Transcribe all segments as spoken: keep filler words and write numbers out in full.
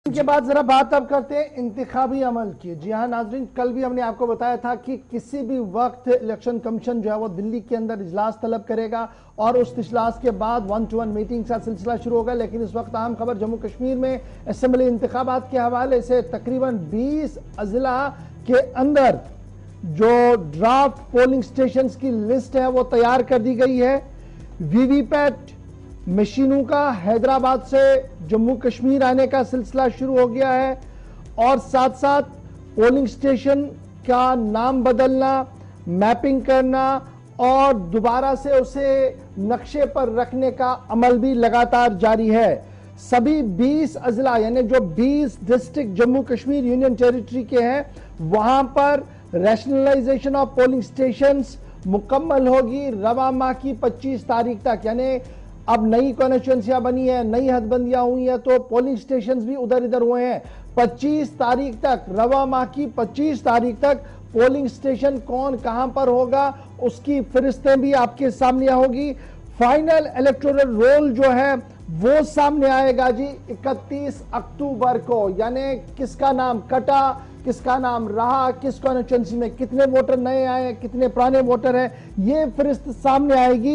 के बाद जरा बात अब करते हैं इंतखाबी अमल की। जी हाँ नाजरीन, कल भी हमने आपको बताया था कि किसी भी वक्त इलेक्शन कमीशन जो है वो दिल्ली के अंदर इजलास तलब करेगा और उस इजलास के बाद वन टू वन मीटिंग का सिलसिला शुरू होगा। लेकिन इस वक्त अहम खबर जम्मू कश्मीर में असेंबली इंतखाबात के हवाले से तकरीबन बीस अजला के अंदर जो ड्राफ्ट पोलिंग स्टेशन की लिस्ट है वो तैयार कर दी गई है। वीवीपैट मशीनों का हैदराबाद से जम्मू कश्मीर आने का सिलसिला शुरू हो गया है और साथ साथ पोलिंग स्टेशन का नाम बदलना, मैपिंग करना और दोबारा से उसे नक्शे पर रखने का अमल भी लगातार जारी है। सभी बीस अजला यानी जो बीस district Jammu Kashmir union territory के हैं वहां पर रैशनलाइजेशन ऑफ पोलिंग स्टेशंस मुकम्मल होगी रवा माह की पच्चीस तारीख तक। यानी अब नई कॉन्स्टिट्यूंसियां बनी है, नई हदबंदियां हुई हैं तो पोलिंग स्टेशंस भी उधर इधर हुए हैं। पच्चीस तारीख तक, रवा माह की पच्चीस तारीख तक पोलिंग स्टेशन कौन कहां पर होगा उसकी फरिस्तें भी आपके सामने होगी। फाइनल इलेक्टोरल रोल जो है वो सामने आएगा जी इकतीस अक्टूबर को। यानी किसका नाम कटा, किसका नाम रहा, किस कॉन्स्टिट्यूंसी में कितने वोटर नए आए, कितने पुराने वोटर हैं, ये फरिस्त सामने आएगी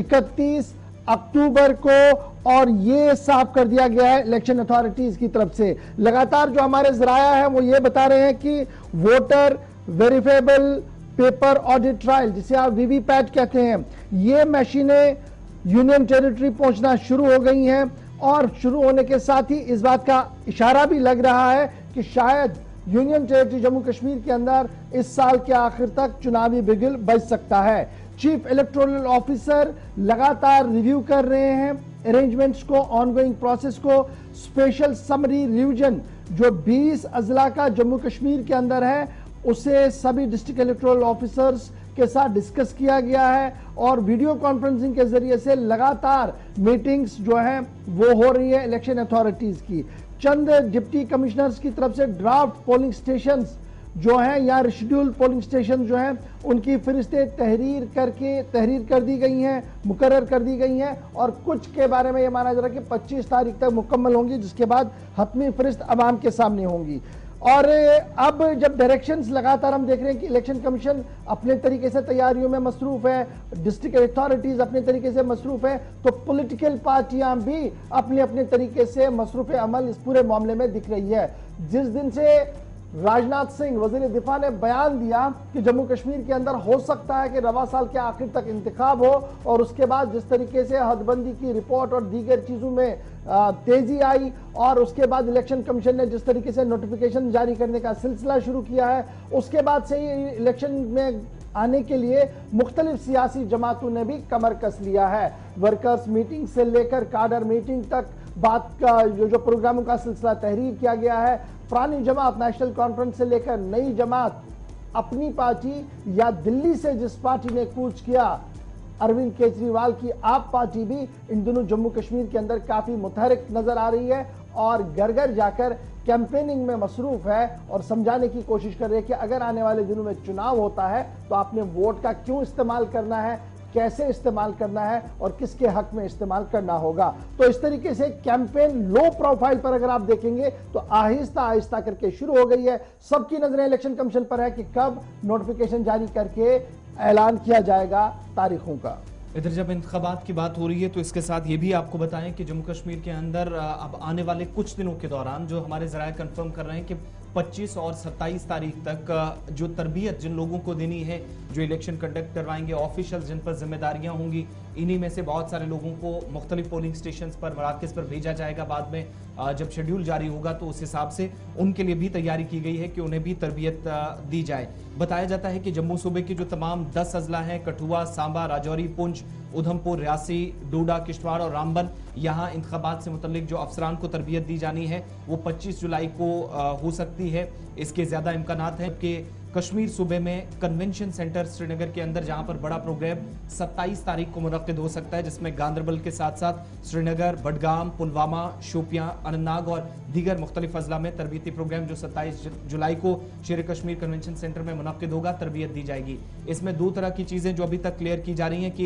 इकतीस अक्टूबर को। और ये साफ कर दिया गया है इलेक्शन अथॉरिटीज की तरफ से। लगातार जो हमारे जराया है वो ये बता रहे हैं कि voter verifiable paper audit trial, जिसे आप वीवीपैट कहते हैं, ये मशीनें यूनियन टेरिटरी पहुंचना शुरू हो गई हैं और शुरू होने के साथ ही इस बात का इशारा भी लग रहा है कि शायद यूनियन टेरिटरी जम्मू कश्मीर के अंदर इस साल के आखिर तक चुनावी बिगुल बज सकता है। चीफ इलेक्टोरल ऑफिसर लगातार रिव्यू कर रहे हैं अरेंजमेंट्स को, ऑनगोइंग प्रोसेस को। स्पेशल समरी रिवीजन जो बीस अजला का जम्मू कश्मीर के अंदर है उसे सभी डिस्ट्रिक्ट इलेक्टोरल ऑफिसर्स के साथ डिस्कस किया गया है और वीडियो कॉन्फ्रेंसिंग के जरिए से लगातार मीटिंग्स जो हैं वो हो रही है इलेक्शन अथॉरिटीज की। चंद डिप्टी कमिश्नर्स की तरफ से ड्राफ्ट पोलिंग स्टेशंस जो हैं या शेड्यूल पोलिंग स्टेशन जो हैं उनकी फरिस्तें तहरीर करके तहरीर कर दी गई हैं, मुकर्रर कर दी गई हैं और कुछ के बारे में यह माना जा रहा है कि पच्चीस तारीख तक मुकम्मल होंगी, जिसके बाद हतमी फरिस्त अवाम के सामने होंगी। और अब जब डायरेक्शंस लगातार हम देख रहे हैं कि इलेक्शन कमीशन अपने तरीके से तैयारियों में मसरूफ है, डिस्ट्रिक्ट अथॉरिटीज अपने तरीके से मसरूफ है, तो पॉलिटिकल पार्टियां भी अपने अपने तरीके से मसरूफ अमल इस पूरे मामले में दिख रही है। जिस दिन से राजनाथ सिंह वजीर दिफा ने बयान दिया कि जम्मू कश्मीर के अंदर हो सकता है कि रवा साल के आखिर तक इंतखाब हो और उसके बाद जिस तरीके से हदबंदी की रिपोर्ट और दीगर चीजों में तेजी आई और उसके बाद इलेक्शन कमीशन ने जिस तरीके से नोटिफिकेशन जारी करने का सिलसिला शुरू किया है, उसके बाद से ही इलेक्शन में आने के लिए मुख्तलिफ सियासी जमातों ने भी कमर कस लिया है। वर्कर्स मीटिंग से लेकर काडर मीटिंग तक बात का जो जो प्रोग्रामों का सिलसिला तहरीर किया गया है। पुरानी जमात नेशनल कॉन्फ्रेंस से लेकर नई जमात, अपनी पार्टी या दिल्ली से जिस पार्टी ने कूच किया अरविंद केजरीवाल की आप पार्टी भी इन दिनों जम्मू कश्मीर के अंदर काफी मुतहरिक नजर आ रही है और घर घर जाकर कैंपेनिंग में मसरूफ है और समझाने की कोशिश कर रही है कि अगर आने वाले दिनों में चुनाव होता है तो आपने वोट का क्यों इस्तेमाल करना है, कैसे इस्तेमाल करना है और किसके हक में इस्तेमाल करना होगा। तो इस तरीके से कैंपेन लो प्रोफाइल पर अगर आप देखेंगे तो आहिस्ता आहिस्ता करके शुरू हो गई है। सबकी नजरें इलेक्शन कमीशन पर है कि कब नोटिफिकेशन जारी करके ऐलान किया जाएगा तारीखों का। इधर जब इंतखाबात की बात हो रही है तो इसके साथ ये भी आपको बताएं कि जम्मू कश्मीर के अंदर अब आने वाले कुछ दिनों के दौरान जो हमारे जराये कंफर्म कर रहे हैं कि पच्चीस और सत्ताईस तारीख तक जो तरबियत जिन लोगों को देनी है जो इलेक्शन कंडक्ट करवाएंगे, ऑफिशियल जिन पर जिम्मेदारियां होंगी, इन्हीं में से बहुत सारे लोगों को मुख्तलिफ पोलिंग स्टेशन पर, मराकज़ पर भेजा जाएगा। बाद में जब शेड्यूल जारी होगा तो उस हिसाब से उनके लिए भी तैयारी की गई है कि उन्हें भी तरबियत दी जाए। बताया जाता है कि जम्मू सूबे की जो तमाम दस अजला हैं, कठुआ, सांबा, राजौरी, पुंछ, उधमपुर, रियासी, डोडा, किश्तवाड़ और रामबन, यहाँ इंतखाबात से मुतल्लिक जो अफसरान को तरबियत दी जानी है वो पच्चीस जुलाई को हो सकती है। इसके ज्यादा इम्कानात हैं कि कश्मीर सूबे में कन्वेंशन सेंटर श्रीनगर के अंदर जहां पर बड़ा प्रोग्राम सत्ताईस तारीख को मुनक्किद हो सकता है, जिसमें गांदरबल के साथ साथ श्रीनगर, बडगाम, पुलवामा, शोपियां, अनंतनाग और दीगर मुख्तलिफ अजला में तरबियती प्रोग्राम जो सत्ताईस जुलाई को शेर कश्मीर कन्वेंशन सेंटर में मुनक्किद होगा, तरबियत दी जाएगी। इसमें दो तरह की चीजें जो अभी तक क्लियर की जा रही हैं कि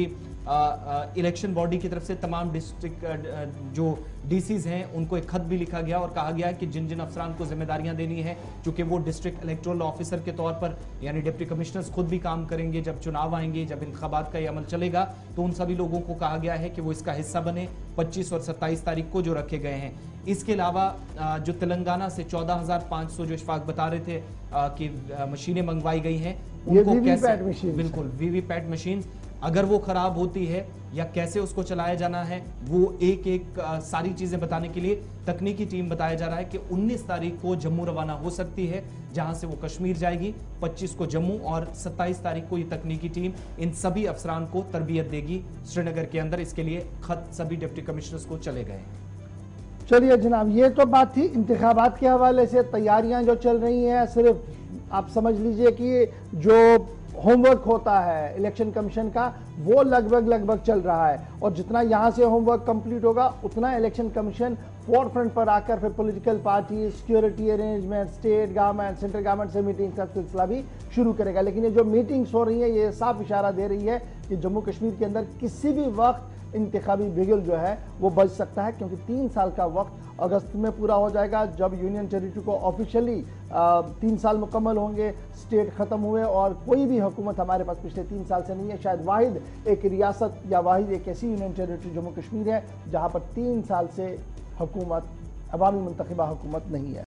इलेक्शन बॉडी की तरफ से तमाम डिस्ट्रिक्ट जो डीसीज हैं उनको एक खत भी लिखा गया और कहा गया है कि जिन जिन अफसरान को जिम्मेदारियां देनी है, क्योंकि वो डिस्ट्रिक्ट इलेक्टोरल ऑफिसर के तौर पर यानी डिप्टी कमिश्नर्स खुद भी काम करेंगे। जब चुनाव आएंगे, जब इंतखाबात का ये अमल चलेगा, तो उन सभी लोगों को कहा गया है कि वो इसका हिस्सा बने पच्चीस और सत्ताईस तारीख को जो रखे गए हैं। इसके अलावा जो तेलंगाना से चौदह हजार पांच सौ जो इशफाक बता रहे थे कि मशीनें मंगवाई गई हैं, उनको कैसे, बिल्कुल वीवीपैट मशीन अगर वो खराब होती है या कैसे उसको चलाया जाना है, वो एक एक आ, सारी चीजें बताने के लिए तकनीकी टीम बताया जा रहा है कि उन्नीस तारीख को जम्मू रवाना हो सकती है, जहां से वो कश्मीर जाएगी। पच्चीस को जम्मू और सत्ताईस तारीख को ये तकनीकी टीम इन सभी अफसरान को तरबियत देगी श्रीनगर के अंदर। इसके लिए खत सभी डिप्टी कमिश्नर्स को चले गए। चलिए जनाब, ये तो बात थी इंतखाबात के हवाले से तैयारियां जो चल रही हैं। सिर्फ आप समझ लीजिए कि जो होमवर्क होता है इलेक्शन कमीशन का वो लगभग लगभग चल रहा है, और जितना यहां से होमवर्क कंप्लीट होगा उतना इलेक्शन कमीशन फोर फ्रंट पर आकर फिर political party, security arrangement, state government, central government से मीटिंग का सिलसिला भी शुरू करेगा। लेकिन ये जो मीटिंग्स हो रही है ये साफ इशारा दे रही है कि जम्मू कश्मीर के अंदर किसी भी वक्त इंतखाबी बिगुल जो है वो बच सकता है, क्योंकि तीन साल का वक्त अगस्त में पूरा हो जाएगा, जब यूनियन टेरिटरी को ऑफिशियली तीन साल मुकम्मल होंगे, स्टेट खत्म हुए और कोई भी हुकूमत हमारे पास पिछले तीन साल से नहीं है। शायद वाहिद एक रियासत या वाहिद एक ऐसी यूनियन टेरिटरी जम्मू कश्मीर है जहां पर तीन साल से हुकूमत, अवामी मुंतखबा हुकूमत नहीं है।